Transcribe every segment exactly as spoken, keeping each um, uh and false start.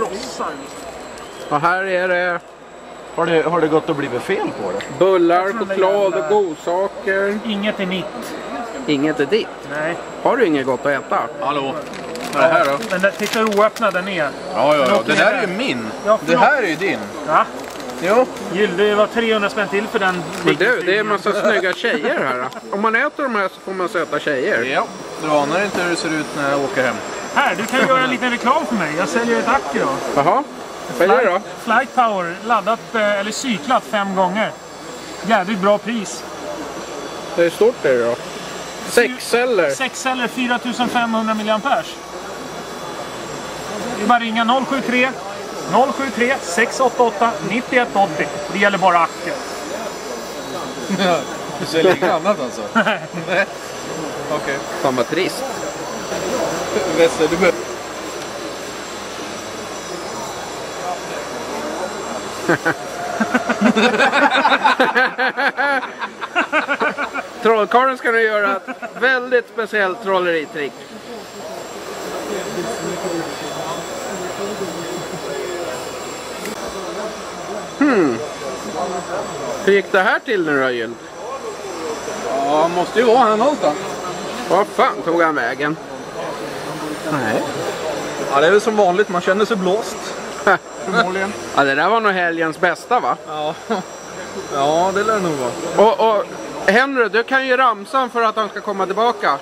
krossar. Och här är det... Har det, har det gått att bli fel på det? Bullar, choklad och godsaker. Inget är mitt. Inget är ditt. Nej. Har du inget gott att äta? Hallå? Vad är det här då? Men där, titta hur oöppnad den är. Ja, ja, ja. Det där är ju min. Ja, det här är ju din. Ja. Jo. Gilde, det var trehundra spänn till för den. Men det, det är en massa snygga tjejer här. Om man äter de här så får man söta tjejer. Ja. Du anar inte hur det ser ut när jag åker hem. Här, du kan göra en liten reklam för mig. Jag säljer ett Acura. Jaha. Vad är det då? Flight Power, laddat eller cyklat fem gånger. Jävligt bra pris. Det är stort det då. Sex celler. Sex celler, fyra tusen femhundra milliampere. Det är bara ringa noll sju tre noll sju tre sex åtta åtta nio ett åtta noll. Det gäller bara Acura. Du säljer inget annat alltså? Nej. Okej. Okay. Fan vad trist. Vesse, du behöver... Trollkarlen ska nu göra ett väldigt speciellt trolleritrick. Hmm. Hur gick det här till nu då, Gyld? Ja, måste ju vara här någonstans. Vad fan tog han vägen? Nej. Ja, det är väl som vanligt, man känner sig blåst. Förmodligen. Ja, det där var nog helgens bästa, va? Ja, ja det lär det nog vara. Och, och Henry, du kan ju ramsan för att han ska komma tillbaka.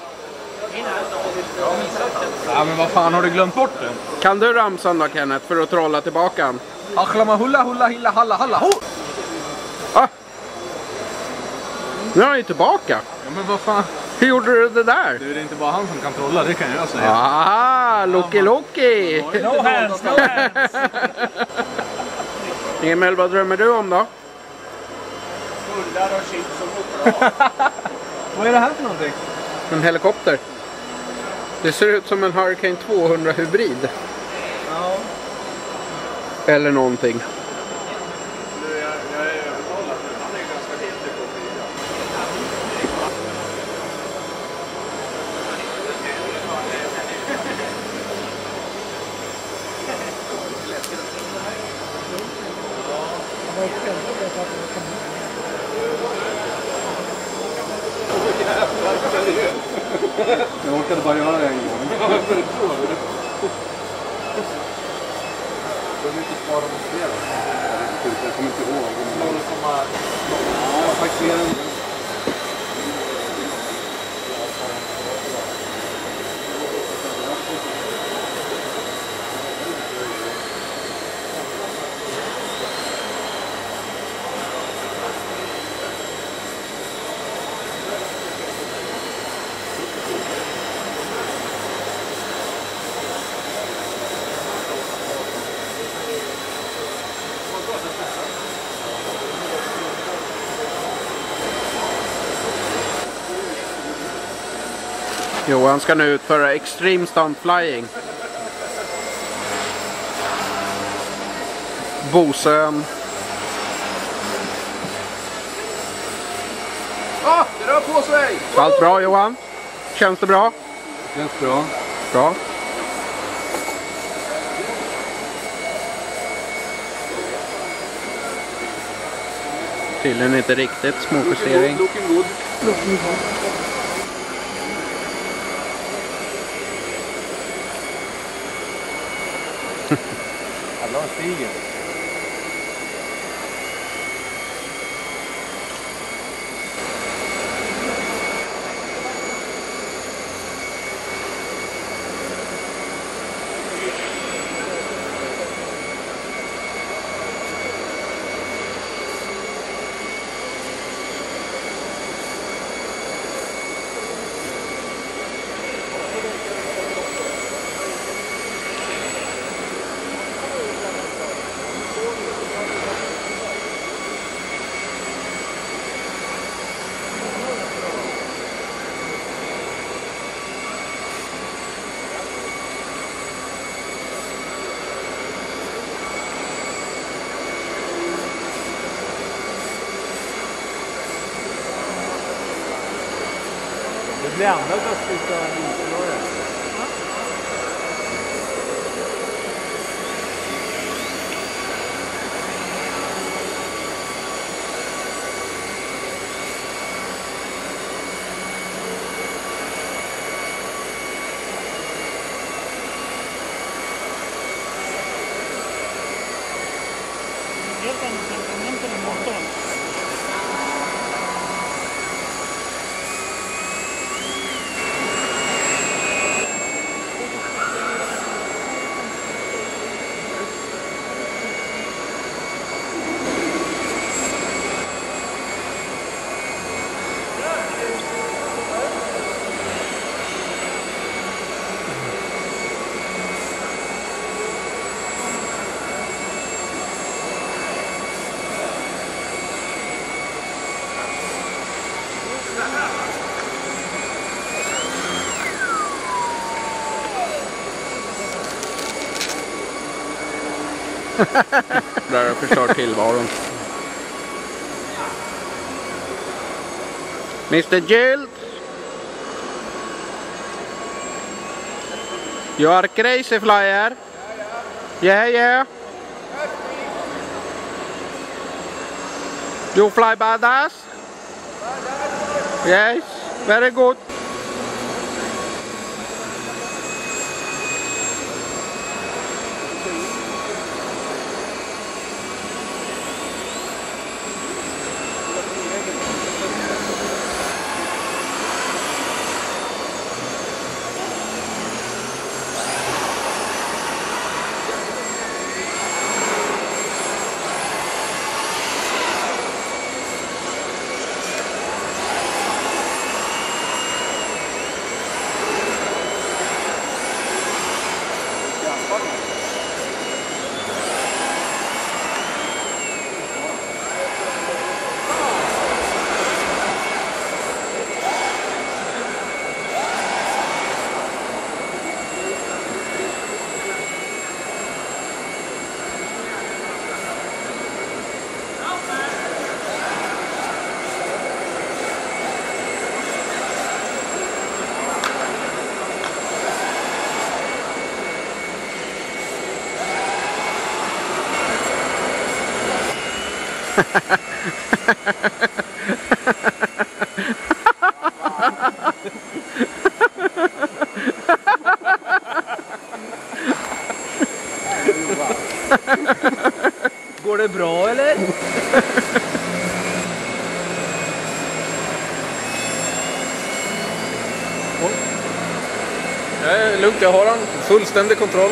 Ja, men vad fan, har du glömt bort den? Kan du ramsan då, Kenneth, för att trolla tillbaka han? Achlama hulla hulla hilla halla halla ho! Ah. Nu är han ju tillbaka. Ja, men vad fan? Hur gjorde du det där? Du, det är inte bara han som kan trolla, det kan jag säga. Ah, Loki Loki! No hands, no hands! Emil, vad drömmer du om då? Bullar och chips och motor. Vad är det här för någonting? En helikopter. Det ser ut som en Hurricane tvåhundra hybrid. Ja. Eller någonting. Jag orkade bara göra det en gång. Ja, varför är det så? Jag vill inte spara på flera. Jag kommer inte ihåg. Ja, faktiskt mer än... Johan ska nu utföra extreme stunt flying. Bosön. Ah, det rör på sig! Allt bra, Johan? Känns det bra? Känns bra. Bra. Tydligen inte riktigt småjustering. Looking good. Looking good. Alla stiger. Det blir andra dödsbyte av isflöre. Där förstör tillvaron. mister Gill. You are crazy flyer. Yeah, yeah. You fly badass? Yes, very good. Går det bra eller? Det är lugnt, jag har han fullständig kontroll.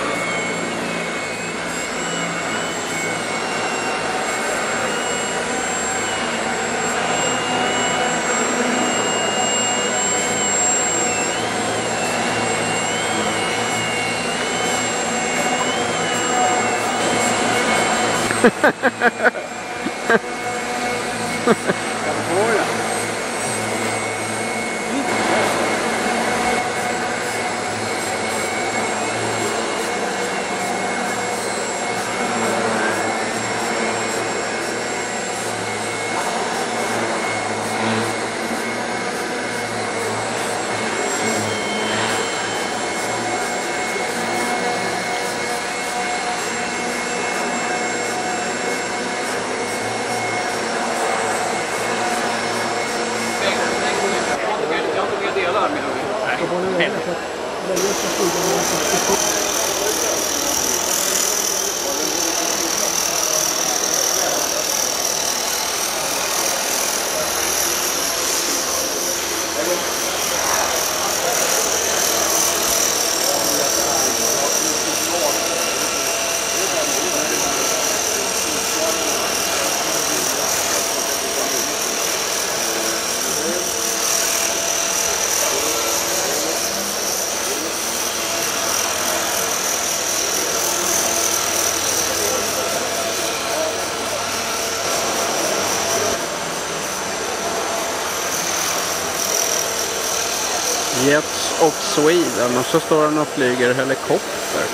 Jets of Sweden, och så står han och flyger helikopter.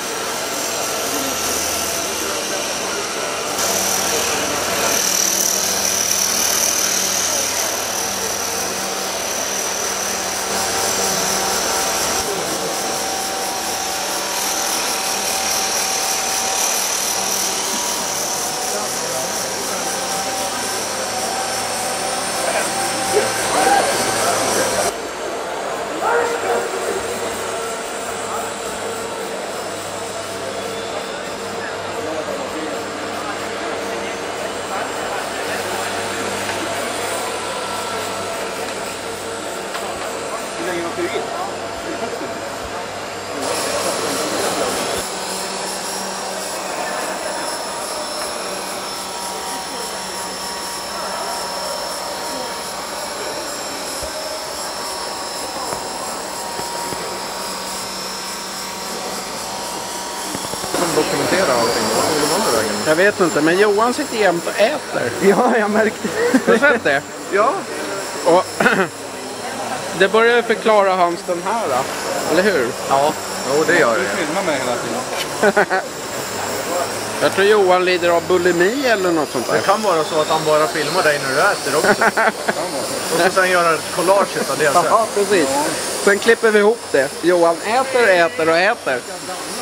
Dokumentera allting. Vad tog de andra vägen? Jag vet inte, men Johan sitter jämt och äter. Ja, jag märkte. Har du sett det? Ja. Och det börjar förklara hans den här då, eller hur? Ja, jo, det gör Du det. filmar mig hela tiden. Jag tror Johan lider av bulimi eller något sånt Det där. kan vara så att han bara filmar dig när du äter också. Och så sen göra ett collage av det sen. Ja, precis. Sen klipper vi ihop det. Johan äter, äter och äter.